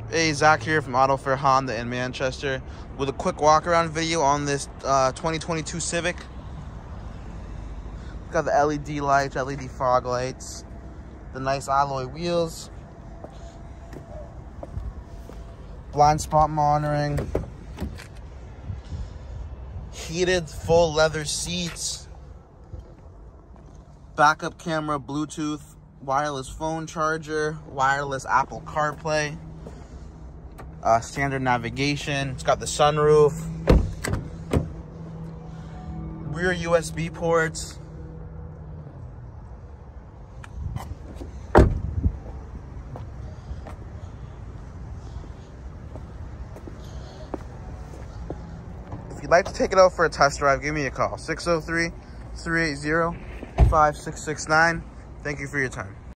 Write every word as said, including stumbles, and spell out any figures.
Hey, Zach here from Auto Fair Honda in Manchester with a quick walk around video on this uh, twenty twenty-two Civic. Got the L E D lights, L E D fog lights, the nice alloy wheels, blind spot monitoring, heated full leather seats, backup camera, Bluetooth, wireless phone charger, wireless Apple CarPlay, uh, standard navigation. It's got the sunroof, rear U S B ports, if you'd like to take it out for a test drive, give me a call, six oh three, three eight zero, five six six nine. Thank you for your time.